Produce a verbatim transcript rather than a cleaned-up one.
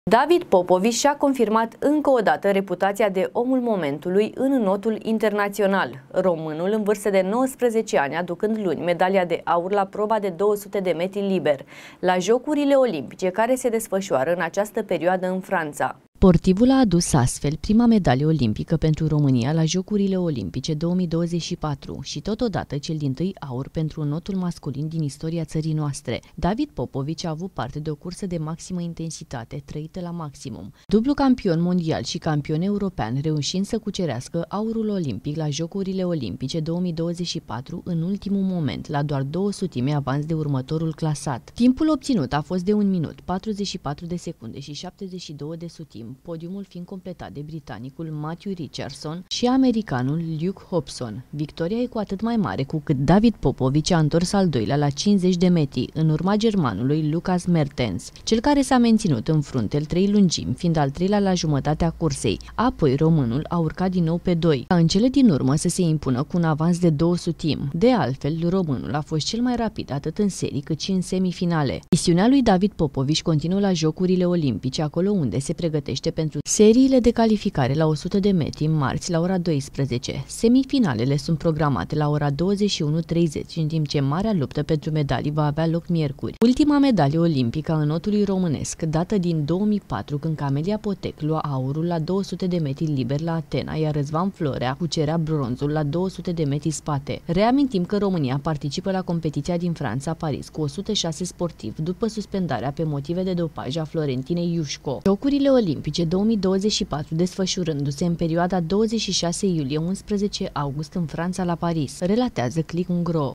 David Popovici și-a confirmat încă o dată reputația de omul momentului în înotul internațional. Românul, în vârstă de nouăsprezece ani, aducând luni medalia de aur la proba de două sute de metri liber, la Jocurile Olimpice care se desfășoară în această perioadă în Franța. Sportivul a adus astfel prima medalie olimpică pentru România la Jocurile Olimpice două mii douăzeci și patru și totodată cel dintâi aur pentru înotul masculin din istoria țării noastre. David Popovici a avut parte de o cursă de maximă intensitate, trăită la maximum. Dublu campion mondial și campion european, reușind să cucerească aurul olimpic la Jocurile Olimpice două mii douăzeci și patru în ultimul moment, la doar două sutimi avans de următorul clasat. Timpul obținut a fost de un minut, patruzeci și patru de secunde și șaptezeci și două de sutimi, podiumul fiind completat de britanicul Matthew Richardson și americanul Luke Hobson. Victoria e cu atât mai mare cu cât David Popovici a întors al doilea la cincizeci de metri, în urma germanului Lucas Mertens, cel care s-a menținut în frunte trei lungimi, fiind al treilea la jumătatea cursei. Apoi românul a urcat din nou pe doi, ca în cele din urmă să se impună cu un avans de două sutimi. De altfel, românul a fost cel mai rapid atât în serii cât și în semifinale. Misiunea lui David Popovici continuă la Jocurile Olimpice, acolo unde se pregătește pentru seriile de calificare la o sută de metri marți la ora douăsprezece. Semifinalele sunt programate la ora douăzeci și unu treizeci, în timp ce marea luptă pentru medalii va avea loc miercuri. Ultima medalie olimpică a înotului românesc dată din două mii patru, când Camelia Potec lua aurul la două sute de metri liber la Atena, iar Răzvan Florea cucerea bronzul la două sute de metri spate. Reamintim că România participă la competiția din Franța, Paris, cu o sută șase sportivi după suspendarea pe motive de dopaj a Florentinei Iușco. Jocurile Olimpice două mii douăzeci și patru desfășurându-se în perioada douăzeci și șase iulie - unsprezece august în Franța, la Paris, relatează click punct ro.